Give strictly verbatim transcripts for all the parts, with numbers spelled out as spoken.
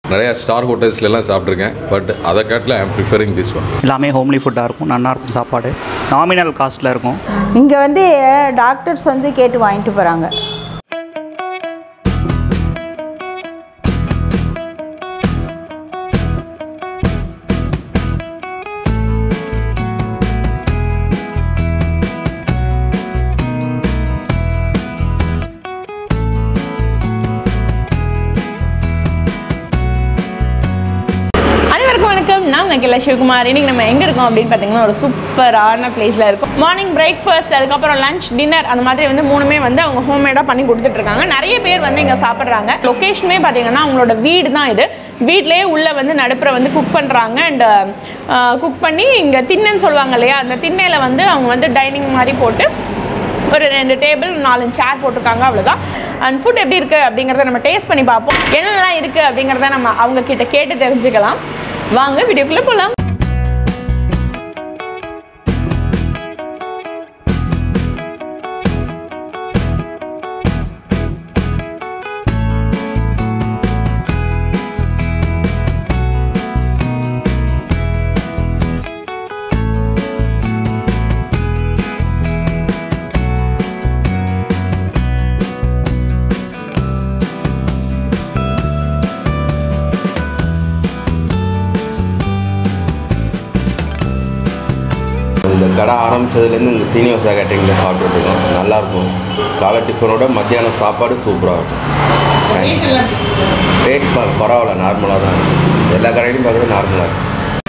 நிறைய ஸ்டார் ஹோட்டல்ஸ்லாம் சாப்பிட்ருக்கேன். பட் அதை காட்டில் I am preferring this one. எல்லாமே ஹோம்லி ஃபுட்டாக இருக்கும், நல்லாயிருக்கும் சாப்பாடு, நாமினல் காஸ்ட்டில் இருக்கும். இங்கே வந்து டாக்டர்ஸ் வந்து கேட்டு வாங்கிட்டு போகிறாங்க. நான் நக்கில சிவகுமார். இன்றைக்கி நம்ம எங்கே இருக்கோம் அப்படின்னு பார்த்தீங்கன்னா ஒரு சூப்பரான பிளேஸில் இருக்கும். மார்னிங் பிரேக்ஃபாஸ்ட், அதுக்கப்புறம் லஞ்ச், டின்னர் அந்த மாதிரி வந்து மூணுமே வந்து அவங்க ஹோம்மேடாக பண்ணி கொடுத்துட்ருக்காங்க. நிறைய பேர் வந்து இங்கே சாப்பிட்றாங்க. லொக்கேஷனே பார்த்தீங்கன்னா அவங்களோட வீடு தான் இது. வீட்லேயே உள்ளே வந்து நடுப்புற வந்து குக் பண்ணுறாங்க. அண்ட் குக் பண்ணி இங்கே திண்ணைன்னு சொல்லுவாங்க இல்லையா, அந்த திண்ணையில் வந்து அவங்க வந்து டைனிங் மாதிரி போட்டு ஒரு ரெண்டு டேபிள் நாலு சேர் போட்டிருக்காங்க, அவ்வளோதான். அண்ட் ஃபுட் எப்படி இருக்குது அப்படிங்கிறத நம்ம டேஸ்ட் பண்ணி பார்ப்போம். என்னெல்லாம் இருக்குது அப்படிங்கிறத நம்ம அவங்க கிட்ட கேட்டு தெரிஞ்சுக்கலாம். வாங்க வீடியோக்குள்ள போலாம். இந்த கடை ஆரம்பித்ததுலேருந்து இந்த சீனிவாசா கேட்டரிங்கில் சாப்பிட்ருக்கோம். நல்லாயிருக்கும். காலை டிஃபனோட மத்தியானம் சாப்பாடு சூப்பராக இருக்கும். ரேட் பரவாயில்ல, நார்மலாக தான் இருக்கும். எல்லா கடையிலையும் பார்க்குறது நார்மலாக இருக்கும்.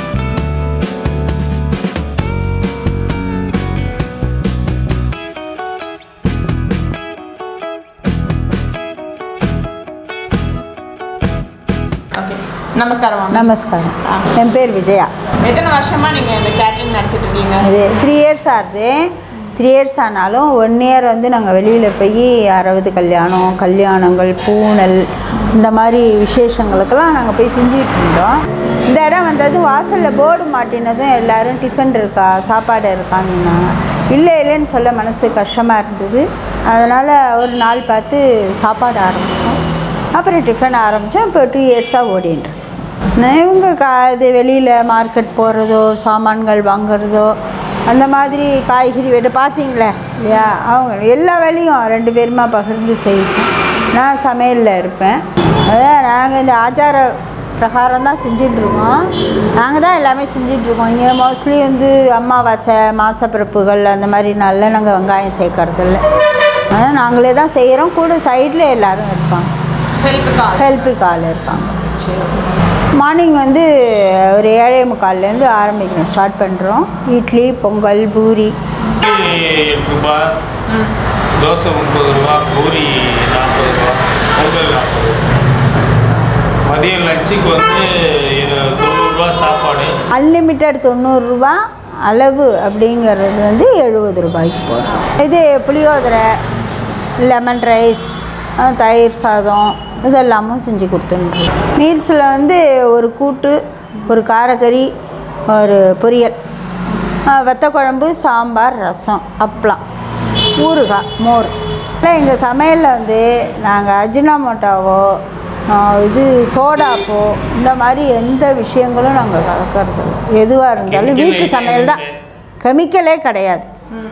நமஸ்காரம். நமஸ்காரம். என் பேர் விஜயா. எத்தனை வருஷமாக நீங்கள் இந்த கேட்டரிங் நடத்திட்டு இருக்கீங்க? அது த்ரீ இயர்ஸ் ஆகுது. த்ரீ இயர்ஸ் ஆனாலும் ஒன் இயர் வந்து நாங்கள் வெளியில் போய் அறுபது கல்யாணம், கல்யாணங்கள், பூனல், இந்த மாதிரி விசேஷங்களுக்கெல்லாம் நாங்கள் போய் செஞ்சுட்டு இருந்தோம். இந்த இடம் வந்தது வாசலில் போர்டு மாட்டினதும் எல்லோரும் டிஃபன் இருக்கா, சாப்பாடு இருக்கான்னு இல்லை இல்லைன்னு சொல்ல மனசு கஷ்டமாக இருந்தது. அதனால் ஒரு நாள் பார்த்து சாப்பாடு ஆரம்பித்தோம். அப்புறம் டிஃபன் ஆரம்பித்தோம். இப்போ டூ இயர்ஸாக ஓடின்னு இவங்க கா இது வெளியில் மார்க்கெட் போகிறதோ, சாமான்கள் வாங்குறதோ, அந்த மாதிரி காய்கறி வெட்ட பார்த்தீங்களே இல்லையா, அவங்க எல்லா வேலையும் ரெண்டு பேருமா பகிர்ந்து செய்வோம். நான் சமையலில் இருப்பேன். அதான் நாங்கள் இந்த ஆச்சார பிரகாரம் தான் செஞ்சிட்ருக்கோம். நாங்கள் தான் எல்லாமே செஞ்சிட்ருக்கோம். இங்கே மோஸ்ட்லி வந்து அமாவாசை, மாசப்பிறப்புகள் அந்த மாதிரி நாளில் நாங்கள் வெங்காயம் சேர்க்கறதில்ல. ஆனால் நாங்களே தான் செய்கிறோம். கூட சைடில் எல்லோரும் இருப்பாங்க, ஹெல்ப்புக்கு ஆள் இருப்பாங்க. மார்னிங் வந்து ஒரு ஏழே முக்கால்லேருந்து ஆரம்பிக்கிறோம், ஸ்டார்ட் பண்ணுறோம். இட்லி, பொங்கல், பூரி. எட்டு ரூபா, தோசை முப்பது ரூபா, பூரி நாற்பது ரூபா, பொங்கல் நாற்பது ரூபா. மதியம் லஞ்சுக்கு வந்து தொண்ணூறுரூவா சாப்பாடு. அன்லிமிட்டட் தொண்ணூறுரூவா அளவு அப்படிங்கிறது வந்து எழுபது ரூபாய்க்கு போகிறோம். இது புளியோதரை, லெமன் ரைஸ், தயிர் சாதம் இதெல்லாமும் செஞ்சு கொடுத்துருக்கோம். மீல்ஸில் வந்து ஒரு கூட்டு, ஒரு காரக்கறி, ஒரு பொரியல், வத்த குழம்பு, சாம்பார், ரசம், அப்பளம், ஊறுகாய், மோர். இல்லை எங்கள் சமையலில் வந்து நாங்கள் அஜினாமோட்டாவோ இது சோடாப்போ இந்த மாதிரி எந்த விஷயங்களும் நாங்கள் கலக்கிறது இல்லை. எதுவாக இருந்தாலும் வீட்டு சமையல் தான், கெமிக்கலே கிடையாது.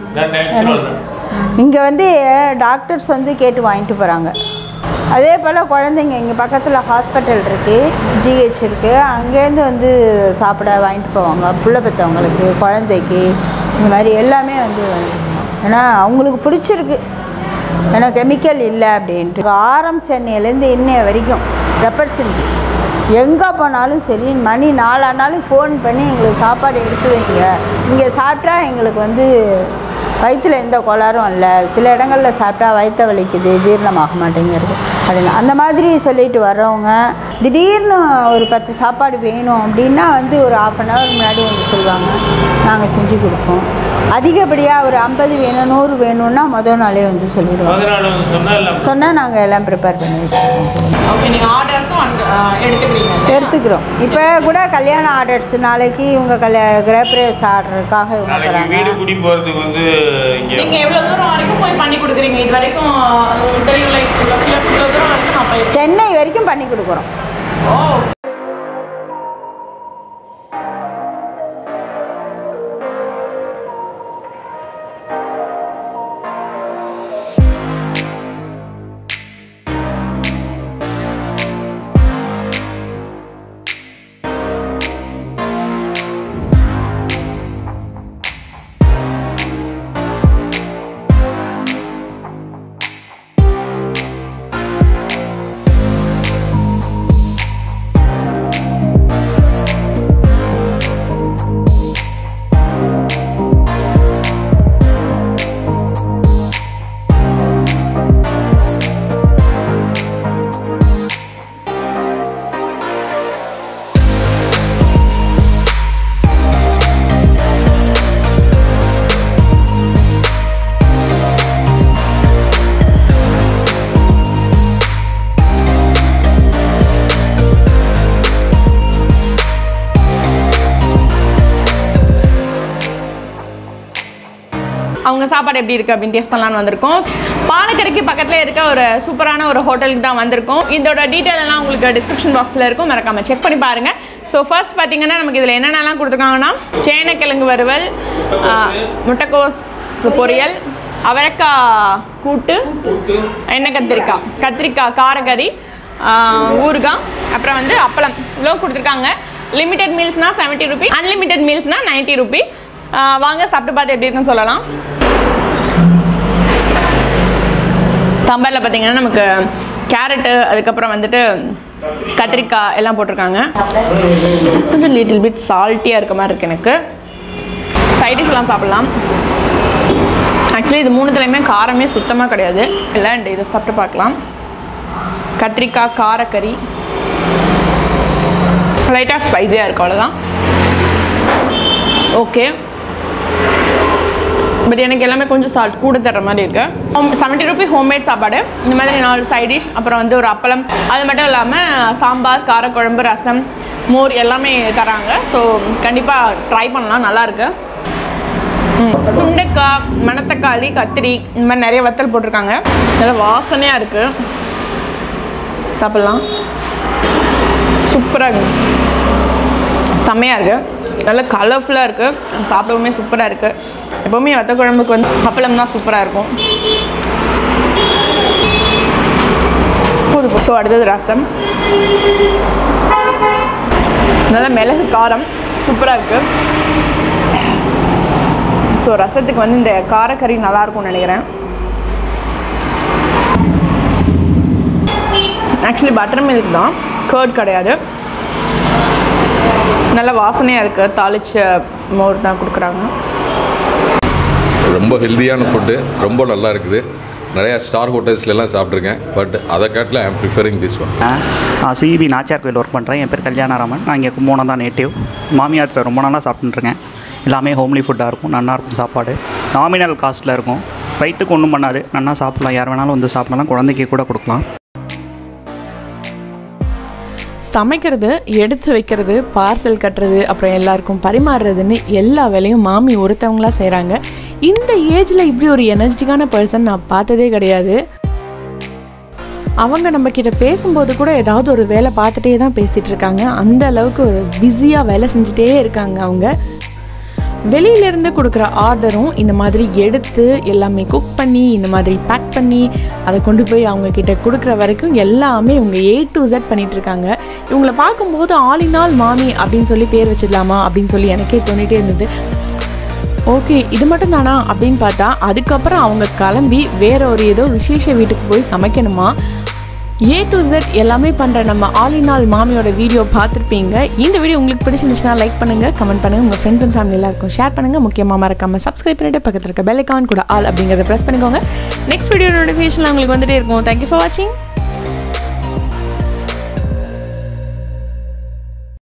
இங்கே வந்து டாக்டர்ஸ் வந்து கேட்டு வாங்கிட்டு போகிறாங்க. அதே போல் குழந்தைங்க இங்கே பக்கத்தில் ஹாஸ்பிட்டல் இருக்குது, ஜிஹெச் இருக்குது, அங்கேருந்து வந்து சாப்பிட வாங்கிட்டு போவாங்க. புள்ள பெற்றவங்களுக்கு, குழந்தைக்கு, இந்த மாதிரி எல்லாமே வந்து ஏன்னா அவங்களுக்கு பிடிச்சிருக்கு, ஏன்னா கெமிக்கல் இல்லை அப்படின்ட்டு. ஆரம் சென்னையிலேருந்து இன்னைய வரைக்கும் ரெப்ரசன்ட் எங்கே போனாலும் சரி, மணி நாலானாலும் ஃபோன் பண்ணி எங்களுக்கு சாப்பாடு எடுத்து வைங்க, இங்கே சாப்பிட்டா எங்களுக்கு வந்து வயிற்றில் எந்த கோளாறும் இல்லை, சில இடங்களில் சாப்பிட்டா வயிற்ற வலிக்குது, ஜீரணமாக மாட்டேங்கிறது அப்படின்னு அந்த மாதிரி சொல்லிட்டு வர்றவங்க திடீர்னு ஒரு பத்து சாப்பாடு வேணும் அப்படின்னா வந்து ஒரு ஆஃப் அன் ஹவர் முன்னாடி வந்து சொல்லுவாங்க, நாங்கள் செஞ்சு கொடுப்போம். அதிகப்படியாக ஒரு ஐம்பது வேணும், நூறு வேணும்னா மொதல் நாளே வந்து சொல்லிடுவோம். சொன்னால் நாங்கள் எல்லாம் ப்ரிப்பேர் பண்ணி வச்சுருக்கோம். எடுத்துக்கிறோம். இப்போ கூட கல்யாண ஆர்டர்ஸ் நாளைக்கு இவங்க கல்யா கிரேப்ரேஸ் ஆர்டருக்காக இவங்க போகிறாங்க. சென்னை வரைக்கும் பண்ணி கொடுக்குறோம். அவங்க சாப்பாடு எப்படி இருக்குது அப்படின்னு டேஸ்ட் பண்ணலான்னு வந்திருக்கோம். பாலக்கரைக்கு பக்கத்தில் இருக்க ஒரு சூப்பரான ஒரு ஹோட்டலுக்கு தான் வந்திருக்கோம். இதோட டீட்டெயில் எல்லாம் உங்களுக்கு டிஸ்கிரிப்ஷன் பாக்ஸில் இருக்கும், மறக்காமல் செக் பண்ணி பாருங்கள். ஸோ ஃபர்ஸ்ட் பார்த்தீங்கன்னா நமக்கு இதில் என்னென்னலாம் கொடுத்துருக்காங்கன்னா சேனைக்கிழங்கு வறுவல், முட்டைக்கோஸ் பொரியல், அவரைக்காய் கூட்டு, எண்ணெய் கத்திரிக்காய், கத்திரிக்காய் காரக்கறி, ஊறுகாய், அப்புறம் வந்து அப்பளம் இவ்வளோ கொடுத்துருக்காங்க. லிமிடெட் மீல்ஸ்னால் செவன்ட்டி ருபி, அன்லிமிட்டெட் மீல்ஸ்னால் நைன்ட்டி ருபி. வாங்க சாப்பிட்டு பார்த்து எப்படி இருக்குன்னு சொல்லலாம். சாம்பாரில் பார்த்தீங்கன்னா நமக்கு கேரட்டு, அதுக்கப்புறம் வந்துட்டு கத்திரிக்காய் எல்லாம் போட்டிருக்காங்க. கொஞ்சம் லிட்டில் பிட் சால்ட்டியாக இருக்க மாதிரி இருக்குது எனக்கு. சைடிஷ்லாம் சாப்பிட்லாம். ஆக்சுவலி இது மூணுத்துலையுமே காரமே சுத்தமாக கிடையாது. இல்லை அண்ட் இதை சாப்பிட்டு பார்க்கலாம். கத்திரிக்காய் காரக்கறி லைட்டாக ஸ்பைஸியாக இருக்கும், அவ்வளோதான். ஓகே, பட் எனக்கு எல்லாமே கொஞ்சம் சால்ட் கூட தர்ற மாதிரி இருக்குது. ஹோம் செவன்ட்டி ருபி ஹோம்மேட் சாப்பாடு. இந்த மாதிரி நாலு சைட் டிஷ், அப்புறம் வந்து ஒரு அப்பளம், அது மட்டும் இல்லாமல் சாம்பார், காரக்குழம்பு, ரசம், மோர் எல்லாமே தராங்க. ஸோ கண்டிப்பாக ட்ரை பண்ணலாம், நல்லாயிருக்கு. சுண்டைக்காய், மணத்தக்காளி, கத்திரி, இந்த மாதிரி நிறைய வத்தல் போட்டிருக்காங்க. நல்லா வாசனையாக இருக்குது, சாப்பிட்லாம். சூப்பராக இருக்குது, செம்மையாக இருக்குது, நல்லா கலர்ஃபுல்லாக இருக்குது, சாப்பிடவுமே சூப்பராக இருக்குது. எப்போவுமே வத்த குழம்புக்கு வந்து அப்பளம் தான் சூப்பராக இருக்கும். ஸோ அடுத்தது ரசம், நல்லா மிளகு காரம் சூப்பராக இருக்குது. ஸோ ரசத்துக்கு வந்து இந்த காரக்கறி நல்லாயிருக்கும்னு நினைக்கிறேன். ஆக்சுவலி பட்டர் மில்க் தான், கர்ட் கிடையாது. நல்ல வாசனையாக இருக்குது, தாளிச்ச மோர் தான் கொடுக்குறாங்க. ரொம்ப ஹெல்த்தியான ஃபுட்டு, ரொம்ப நல்லா இருக்குது. நிறையா ஸ்டார் ஹோட்டல்ஸ்லாம் சாப்பிட்ருக்கேன், பட் அதை காட்டில் I am preferring this one. நான் சிபி நாச்சியார் கோயில் ஒர்க் பண்ணுறேன். என் பேர் கல்யாணராமன். நான் இங்கே கும்போணம் தான் நேட்டிவ். மாமியாரத்தில் ரொம்ப நாளாக சாப்பிட்டுருக்கேன். எல்லாமே ஹோம்லி ஃபுட்டாக இருக்கும், நல்லாயிருக்கும் சாப்பாடு. நாமினல் காஸ்ட்டில் இருக்கும், வயிற்றுக்கு ஒன்றும் பண்ணாது, நல்லா சாப்பிட்லாம். யார் வேணாலும் வந்து சாப்பிடலாம், குழந்தைக்கு கூட கொடுக்கலாம். சமைக்கிறது, எடுத்து வைக்கிறது, பார்சல் கட்டுறது, அப்புறம் எல்லாருக்கும் பரிமாறுறதுன்னு எல்லா வேலையும் மாமி ஒருத்தவங்களா செய்கிறாங்க. இந்த ஏஜில் இப்படி ஒரு எனர்ஜெட்டிக்கான பர்சன் நான் பார்த்ததே கிடையாது. அவங்க நம்மக்கிட்ட பேசும்போது கூட ஏதாவது ஒரு வேலை பார்த்துட்டே தான் பேசிகிட்டு இருக்காங்க. அந்த அளவுக்கு ஒரு பிஸியாக வேலை செஞ்சுட்டே இருக்காங்க அவங்க. வெளியிலேருந்து கொடுக்குற ஆர்டரும் இந்த மாதிரி எடுத்து எல்லாமே குக் பண்ணி இந்த மாதிரி பேக் பண்ணி அதை கொண்டு போய் அவங்கக்கிட்ட கொடுக்குற வரைக்கும் எல்லாமே இவங்க ஏ டு ஜெட் பண்ணிகிட்ருக்காங்க. இவங்கள பார்க்கும்போது ஆல் இன் ஆல் மாமி அப்படின்னு சொல்லி பேர் வச்சிடலாமா அப்படின்னு சொல்லி எனக்கே தோணிகிட்டே இருந்தது. ஓகே, இது மட்டும் தானா அப்படின்னு பார்த்தா அதுக்கப்புறம் அவங்க கிளம்பி வேற ஒரு ஏதோ விசேஷ வீட்டுக்கு போய் சமைக்கணுமா. ஏ டு ஜெட் எல்லாமே பண்ணுற நம்ம ஆல் இன் ஆல் மாமியோட வீடியோ பார்த்துருப்பீங்க. இந்த வீடியோ உங்களுக்கு பிடிச்சிருந்துச்சுன்னா லைக் பண்ணுங்கள், கமெண்ட் பண்ணுங்கள், உங்கள் ஃப்ரெண்ட்ஸ் அண்ட் ஃபேமிலி எல்லாருக்கும் ஷேர் பண்ணுங்கள். முக்கியமாக மறக்காமல் சப்ஸ்கிரைப் பண்ணிட்டு பக்கத்தில் இருக்க பெல் ஐகான் கூட ஆல் அப்படிங்கிறத ப்ரெஸ் பண்ணிக்கோங்க. நெக்ஸ்ட் வீடியோ நோட்டிஃபிகேஷன் உங்களுக்கு வந்துட்டே இருக்கும். தேங்க்யூ ஃபார் வாட்சிங்.